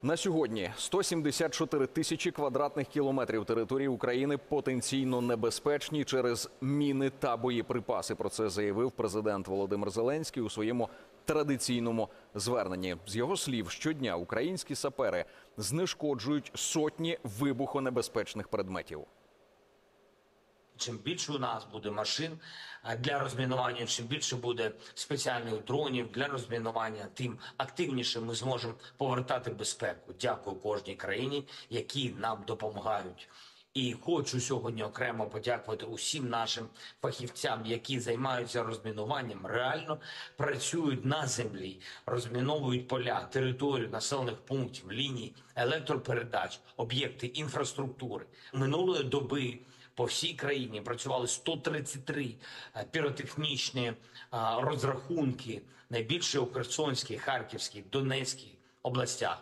На сьогодні 174 тисячі квадратних кілометрів території України потенційно небезпечні через міни та боєприпаси. Про це заявив президент Володимир Зеленський у своєму традиційному зверненні. З його слів, щодня українські сапери знешкоджують сотні вибухонебезпечних предметів. Чим більше у нас буде машин для розмінування, чим більше буде спеціальних дронів для розмінування, тим активніше ми зможемо повертати безпеку. Дякую кожній країні, які нам допомагають. І хочу сьогодні окремо подякувати усім нашим фахівцям, які займаються розмінуванням, реально працюють на землі, розміновують поля, територію населених пунктів, ліній електропередач, об'єкти інфраструктури. Минулої доби по всій країні працювали 133 піротехнічні розрахунки, найбільше у Херсонській, Харківській, Донецькій областях.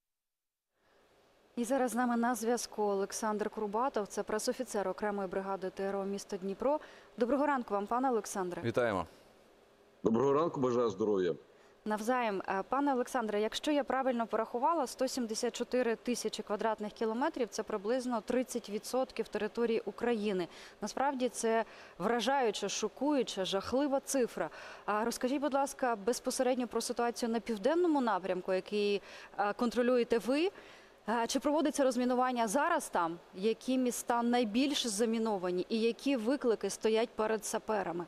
І зараз з нами на зв'язку Олександр Курбатов, це пресофіцер окремої бригади ТРО міста Дніпро. Доброго ранку вам, пане Олександре. Вітаємо. Доброго ранку, бажаю здоров'я. Навзаєм. Пане Олександре, якщо я правильно порахувала, 174 тисячі квадратних кілометрів – це приблизно 30% території України. Насправді це вражаюча, шокуюча, жахлива цифра. Розкажіть, будь ласка, безпосередньо про ситуацію на південному напрямку, який контролюєте ви. Чи проводиться розмінування зараз там? Які міста найбільш заміновані і які виклики стоять перед саперами?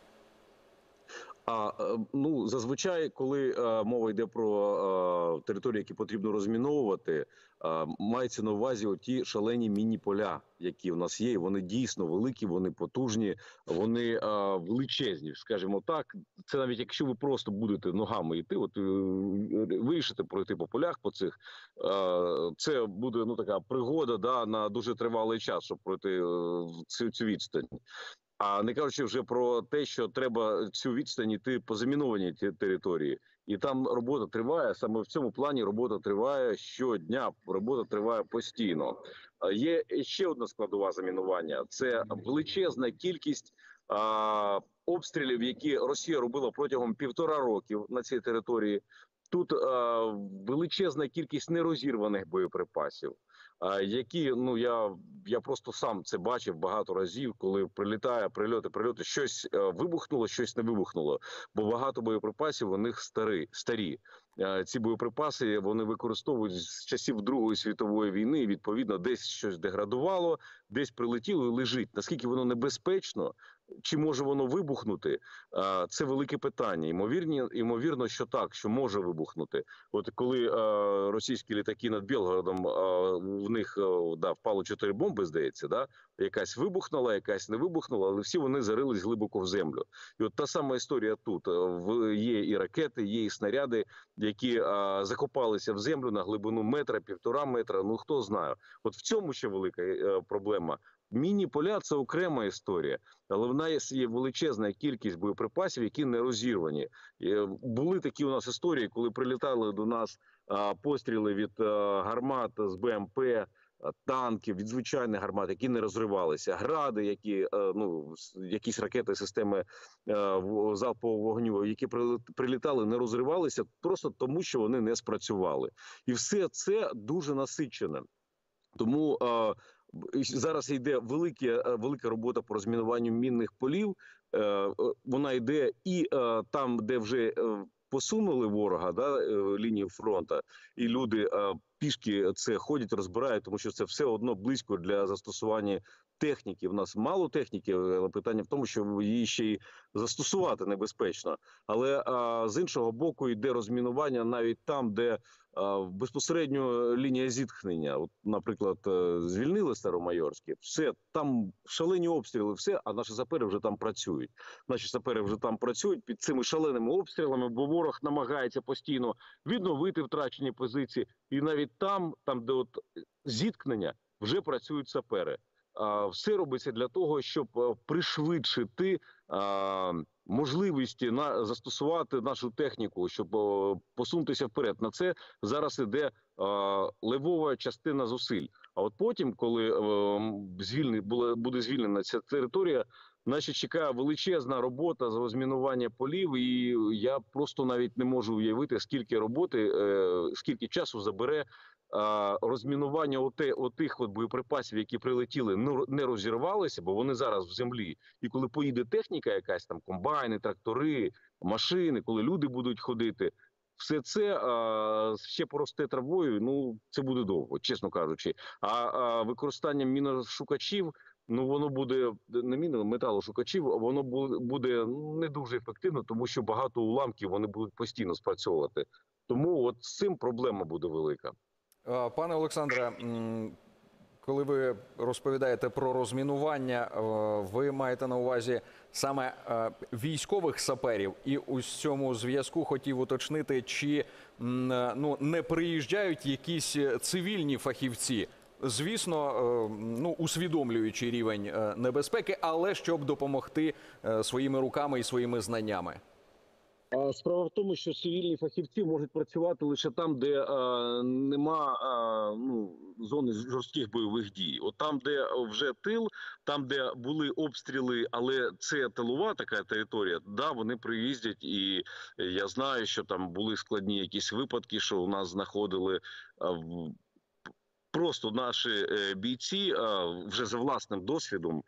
Зазвичай, коли мова йде про території, які потрібно розміновувати, мається на увазі ті шалені міні-поля, які в нас є. Вони дійсно великі, вони потужні, вони величезні, скажімо так. Це навіть якщо ви просто будете ногами йти, вирішите пройти по полях по цих, це буде така пригода на дуже тривалий час, щоб пройти цю відстань. А не кажучи вже про те, що треба цю відстань йти по замінованій території. І там робота триває, саме в цьому плані робота триває щодня, робота триває постійно. Є ще одна складова замінування – це величезна кількість обстрілів, які Росія робила протягом 1,5 року на цій території. Тут величезна кількість нерозірваних боєприпасів, які, я просто сам це бачив багато разів, коли прилітає, прильоти, щось вибухнуло, щось не вибухнуло, бо багато боєприпасів у них старі. Ці боєприпаси вони використовують з часів Другої світової війни, і, відповідно, десь щось деградувало, десь прилетіло і лежить. Наскільки воно небезпечно, чи може воно вибухнути, це велике питання. Ймовірно, що так, що може вибухнути. От коли російські літаки над Білгородом, в них впало 4 бомби, здається, якась вибухнула, якась не вибухнула, але всі вони зарились глибоко в землю. І от та сама історія тут. Є і ракети, є і снаряди, які закопалися в землю на глибину метра, 1,5 метра, хто знає. От в цьому ще велика проблема. Міні-поля – це окрема історія, але в нас є величезна кількість боєприпасів, які не розірвані. Були такі у нас історії, коли прилітали до нас постріли від гармат з БМП, танків, від звичайних гармат, які не розривалися, гради, якісь ракети системи залпового вогню, які прилітали, не розривалися, просто тому, що вони не спрацювали. І все це дуже насичене. Тому зараз йде велика робота по розмінуванню мінних полів. Вона йде і там, де вже посунули ворога, лінію фронту, і люди пішки це ходять, розбирають, тому що це все одно близько для застосування техніки. В нас мало техніки, але питання в тому, що її ще й застосувати небезпечно. Але з іншого боку йде розмінування навіть там, де безпосередньо лінія зіткнення. От, наприклад, звільнили Старомайорське, все, там шалені обстріли, все, а наші сапери вже там працюють. Наші сапери вже там працюють під цими шаленими обстрілами, бо ворог намагається постійно відновити втрачені позиції. І навіть там, де зіткнення, вже працюють сапери. Все робиться для того, щоб пришвидшити можливості застосувати нашу техніку, щоб посунутися вперед. На це зараз іде левова частина зусиль. А от потім, коли буде звільнена ця територія, нас чекає величезна робота з розмінування полів, і я просто навіть не можу уявити, скільки роботи, скільки часу забере розмінування отих боєприпасів, які прилетіли, не розірвалися, бо вони зараз в землі. І коли поїде техніка якась, там комбайни, трактори, машини, коли люди будуть ходити, все це ще поросте травою, ну це буде довго, чесно кажучи. А використання міношукачів, ну воно буде, не металошукачів, воно буде не дуже ефективно, тому що багато уламків, вони будуть постійно спрацьовувати. Тому от з цим проблема буде велика. Пане Олександре, коли ви розповідаєте про розмінування, ви маєте на увазі саме військових саперів. І у цьому зв'язку хотів уточнити, чи не приїжджають якісь цивільні фахівці, звісно, усвідомлюючи рівень небезпеки, але щоб допомогти своїми руками і своїми знаннями. Справа в тому, що цивільні фахівці можуть працювати лише там, де нема зони жорстких бойових дій. От там, де вже тил, там, де були обстріли, але це тилова така територія, да, вони приїздять, і я знаю, що там були складні якісь випадки, що у нас знаходили просто наші бійці вже за власним досвідом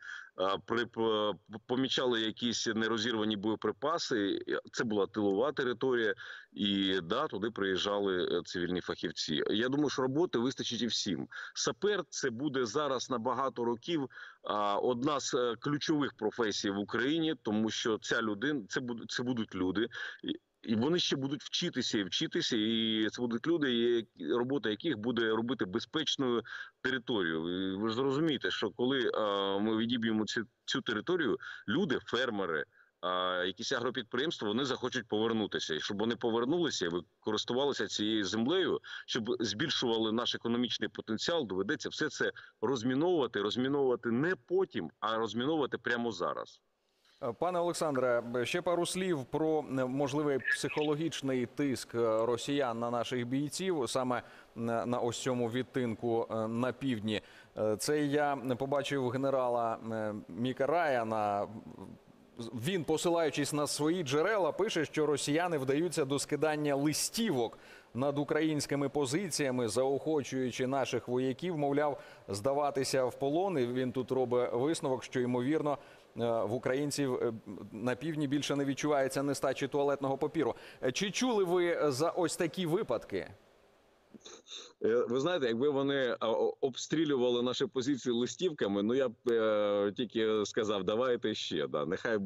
помічали якісь нерозірвані боєприпаси. Це була тилова територія, і да, туди приїжджали цивільні фахівці. Я думаю, що роботи вистачить і всім. Сапер – це буде зараз на багато років одна з ключових професій в Україні, тому що ця людина, це будуть люди. І вони ще будуть вчитися і вчитися, і це будуть люди, робота яких буде робити безпечною територію. І ви ж зрозумієте, що коли ми відіб'ємо цю територію, люди, фермери, якісь агропідприємства, вони захочуть повернутися. І щоб вони повернулися і користувалися цією землею, щоб збільшували наш економічний потенціал, доведеться все це розміновувати не потім, а розміновувати прямо зараз. Пане Олександре, ще пару слів про можливий психологічний тиск росіян на наших бійців, саме на ось цьому відтинку на півдні. Це я побачив генерала Міка Раяна. Він, посилаючись на свої джерела, пише, що росіяни вдаються до скидання листівок над українськими позиціями, заохочуючи наших вояків, мовляв, здаватися в полон. І він тут робить висновок, що, ймовірно, в українців на півдні більше не відчувається нестачі туалетного папіру. Чи чули ви за ось такі випадки? Ви знаєте, якби вони обстрілювали наші позиції листівками, ну я б тільки сказав, давайте ще, да,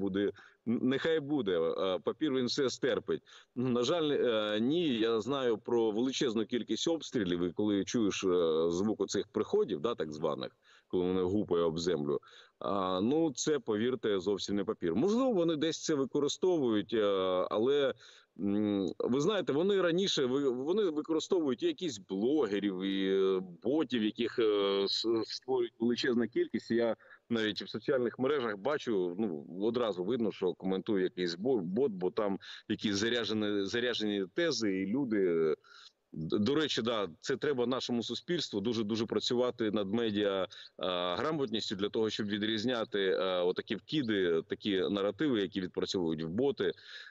нехай буде, папір він все стерпить. На жаль, ні, я знаю про величезну кількість обстрілів, і коли чуєш звук оцих приходів, да, так званих, коли вони гупають об землю, ну це, повірте, зовсім не папір. Можливо, вони десь це використовують, але ви знаєте, вони раніше використовують якісь блогерів і ботів, яких створюють величезна кількість. Я навіть в соціальних мережах бачу, одразу видно, що коментує якийсь бот, бо там якісь заряджені тези, і люди. До речі, да, це треба нашому суспільству дуже працювати над медіа грамотністю для того, щоб відрізняти отакі вкиди, такі наративи, які відпрацьовують в боти.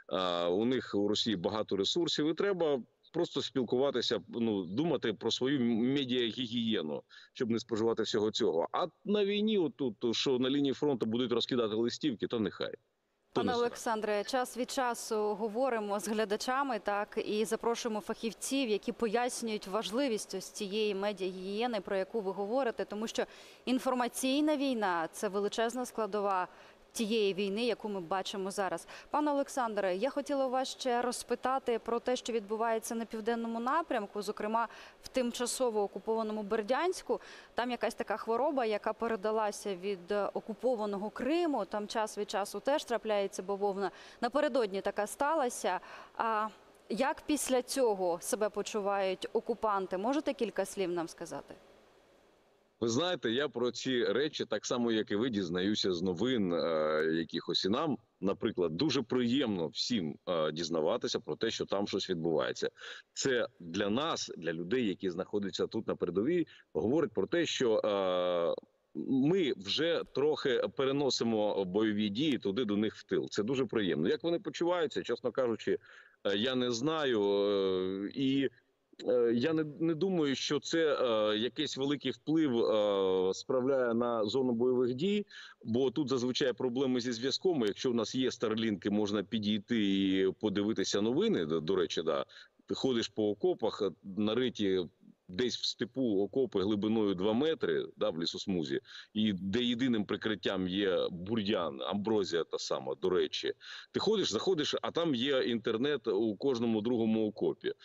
У них у Росії багато ресурсів, і треба просто спілкуватися, думати про свою медіагігієну, щоб не споживати всього цього. А на війні, отут, що на лінії фронту будуть розкидати листівки, то нехай. Пане Олександре, час від часу говоримо з глядачами, так, і запрошуємо фахівців, які пояснюють важливість ось цієї медіагігієни, про яку ви говорите, тому що інформаційна війна – це величезна складова тієї війни, яку ми бачимо зараз. Пане Олександре, я хотіла у вас ще розпитати про те, що відбувається на південному напрямку, зокрема в тимчасово окупованому Бердянську. Там якась така хвороба, яка передалася від окупованого Криму. Там час від часу теж трапляється бавовна. Напередодні така сталася. А як після цього себе почувають окупанти? Можете кілька слів нам сказати? Ви знаєте, я про ці речі, так само, як і ви, дізнаюся з новин якихось. І нам, наприклад, дуже приємно всім дізнаватися про те, що там щось відбувається. Це для нас, для людей, які знаходяться тут на передовій, говорить про те, що ми вже трохи переносимо бойові дії туди до них в тил. Це дуже приємно. Як вони почуваються, чесно кажучи, я не знаю. І Я не думаю, що це якийсь великий вплив справляє на зону бойових дій, бо тут зазвичай проблеми зі зв'язком. Якщо в нас є Starlink, можна підійти і подивитися новини. До речі, да. Ти ходиш по окопах, нариті десь в степу окопи глибиною 2 метри, да, в лісосмузі, і де єдиним прикриттям є бур'ян, амброзія та сама, до речі. Ти ходиш, заходиш, а там є інтернет у кожному другому окопі.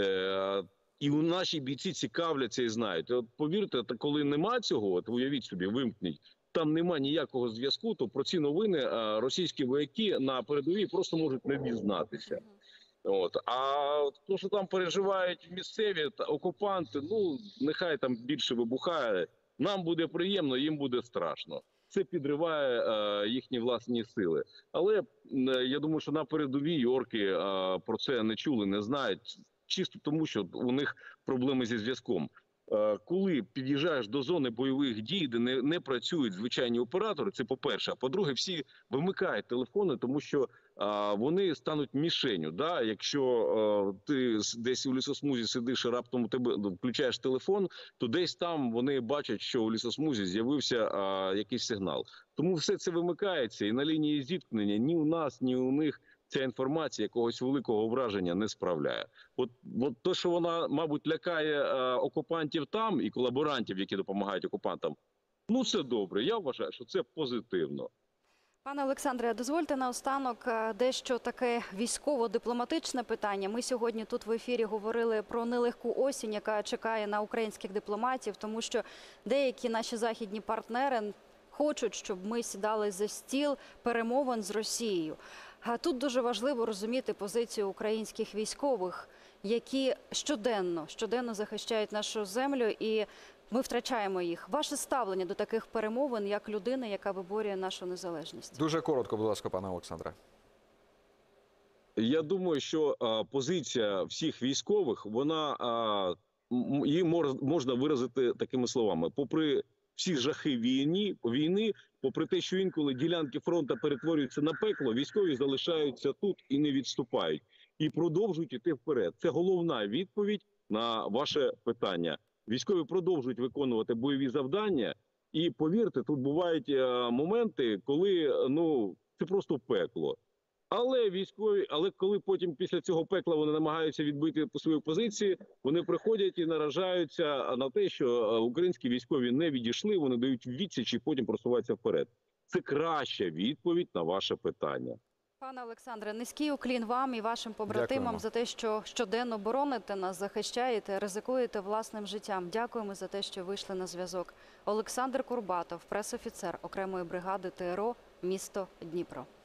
І у наші бійці цікавляться і знають. От повірте, коли нема цього, от уявіть собі, вимкніть, там нема ніякого зв'язку, то про ці новини російські вояки на передовій просто можуть не дізнатися. От. А то, що там переживають місцеві окупанти, ну, нехай там більше вибухає. Нам буде приємно, їм буде страшно. Це підриває їхні власні сили. Але я думаю, що на передовій орки про це не чули, не знають. Чисто тому, що у них проблеми зі зв'язком. Коли під'їжджаєш до зони бойових дій, де не працюють звичайні оператори, це по-перше. А по-друге, всі вимикають телефони, тому що вони стануть мішенью. Да? Якщо ти десь у лісосмузі сидиш і раптом у тебе включаєш телефон, то десь там вони бачать, що у лісосмузі з'явився якийсь сигнал. Тому все це вимикається, і на лінії зіткнення ні у нас, ні у них ця інформація якогось великого враження не справляє. От те, що вона, мабуть, лякає окупантів там і колаборантів, які допомагають окупантам, ну це добре. Я вважаю, що це позитивно. Пане Олександре, дозвольте наостанок дещо таке військово-дипломатичне питання. Ми сьогодні тут в ефірі говорили про нелегку осінь, яка чекає на українських дипломатів, тому що деякі наші західні партнери хочуть, щоб ми сідали за стіл перемовин з Росією. А тут дуже важливо розуміти позицію українських військових, які щоденно захищають нашу землю, і ми втрачаємо їх. Ваше ставлення до таких перемовин як людини, яка виборює нашу незалежність? Дуже коротко, будь ласка, пане Олександре. Я думаю, що позиція всіх військових, її можна виразити такими словами. Попри всі жахи війни, попри те, що інколи ділянки фронту перетворюються на пекло, військові залишаються тут і не відступають. І продовжують іти вперед. Це головна відповідь на ваше питання. Військові продовжують виконувати бойові завдання. І повірте, тут бувають моменти, коли це просто пекло. Але коли потім після цього пекла вони намагаються відбити свої позиції, вони приходять і наражаються на те, що українські військові не відійшли, вони дають відсіч і потім просуваються вперед. Це краща відповідь на ваше питання. Пане Олександре, низький уклін вам і вашим побратимам. Дякуємо. За те, що щоденно бороните нас, захищаєте, ризикуєте власним життям. Дякуємо за те, що вийшли на зв'язок. Олександр Курбатов, пресофіцер окремої бригади ТРО, місто Дніпро.